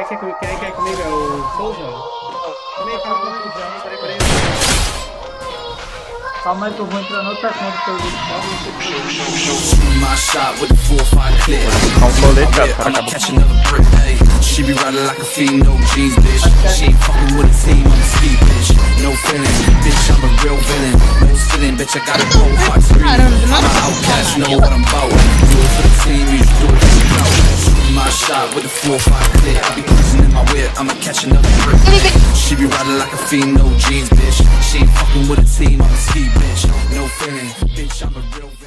quer comigo é o Souza? Também fala comigo já, peraí. Calma aí que eu vou entrar na outra conta pelo vídeo. She be riding like a fiend, no jeans, bitch. She ain't fucking with a team, I'm a ski, bitch. No feelings, bitch, I'm a real villain. No sitting, bitch, I got a whole heart scream. I'm an outcast, know what I'm about. Do it for the team, you do it for the crowd. Shooting my shot with a 4-5 clip. I be cruising in my whip, I'ma catch another grip. She be riding like a fiend, no jeans, bitch. She ain't fucking with a team, I'm a ski, bitch. No feelings, bitch, I'm a real villain.